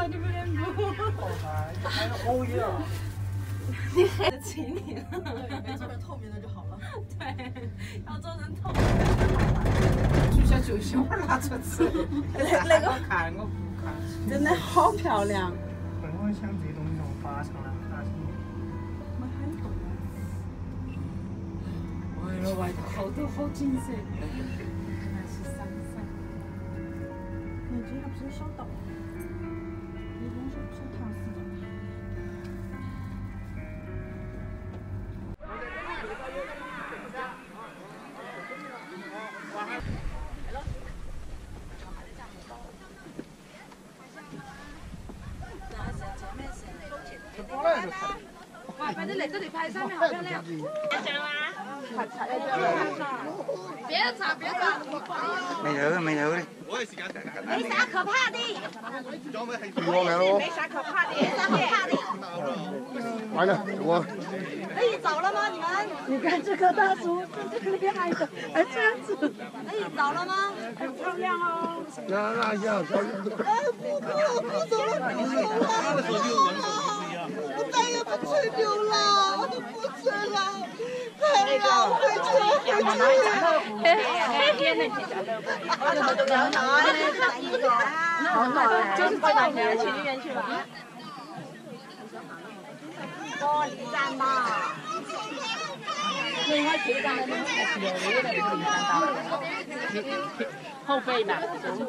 你不能不。 还好一点。 你黑得起你了。 对，没做成透明的就好了。 对，要做成透明的就好了。 就像九小拿出吃， 那个看我不看。 真的好漂亮。 我想这种那种发上来，但是没很多。哎呀，外头好多好景色。那是山上。你这还不是手动？你不是手陶瓷的。哇，反正来这里拍上面好漂亮。别吵，别吵。 没有的，没有的。 没啥可怕的。 没啥可怕的，没啥可怕的。 完了，我。 可以走了吗？你们？ 你看这棵大树，这里还有，还这样子。 可以走了吗？ 很漂亮哦。 那要走。 不走了，我再也不吹牛了，不吹了，太让回去，回去。就是这两天去医院去吧。玻璃站嘛。 另外铁站的那个有的可以看到，后背的。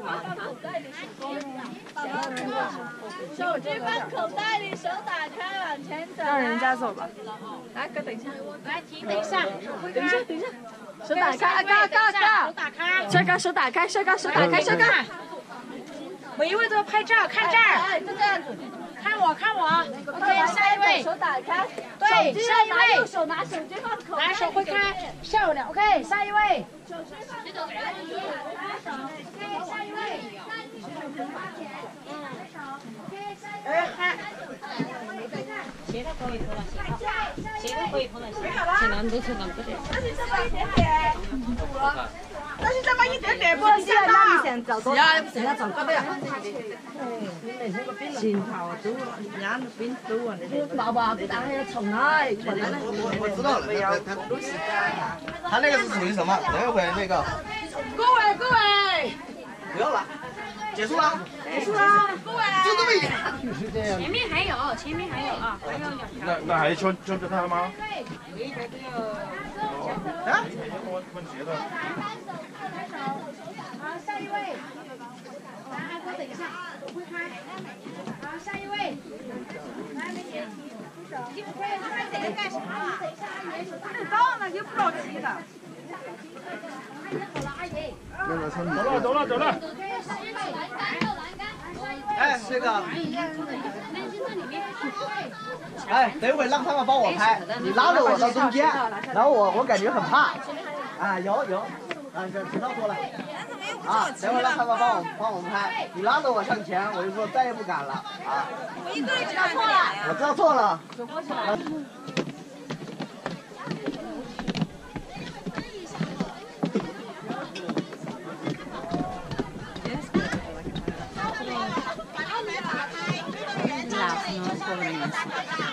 手机放口袋里，手打开，往前走。 让人家走吧。 来，哥，等一下。来，停， 等一下，等一下，等一下。手打开， 手打开。 帅哥，手打开，帅哥，手打开，帅哥。 每一位都要拍照，看这儿。哎，就这样子。看我，看我。OK， 下一位。 手打开。 对，下一位。 右手拿手机放口袋。 来，手挥开，漂亮。OK， 下一位。 手机放口袋里。 OK， 下一位。 哎，嗨。 鞋都可以脱了，鞋都可以脱了，前男都脱了，不是。 但是这么一点点。但是这么一点点不那你行想找多？ 呀，现在找不了。 心头都眼都变都啊！ 宝宝，给打开要重来。 我知道了，他那个是属于什么？等一会那个。 各位。 不要了，结束了。 各位。 就这么一点。就是这样。 前面还有啊，还有2条。 那还穿着它吗？ 啊？ 好，下一位。来，阿哥，等一下，挥开。好，下一位。来，美姐，出手。你不可以穿这个干什么？等一下，阿姨。 到了就不着急了。 走了。 哎，这个。哎，等会让他们帮我拍，你拉着我到中间，然后我感觉很怕。啊，有，啊，这知道多了。啊，等会让他们帮我们拍，你拉着我向前，我就说再也不敢了啊。 我一个人知道错了。 我知道错了。 哪能说的名字？